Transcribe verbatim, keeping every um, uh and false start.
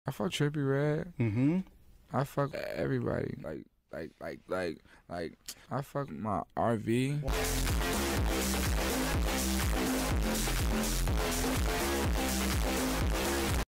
I fuck Trippie Redd. Mm-hmm. I fuck everybody. Like, like, like, like, like, I fuck my R V.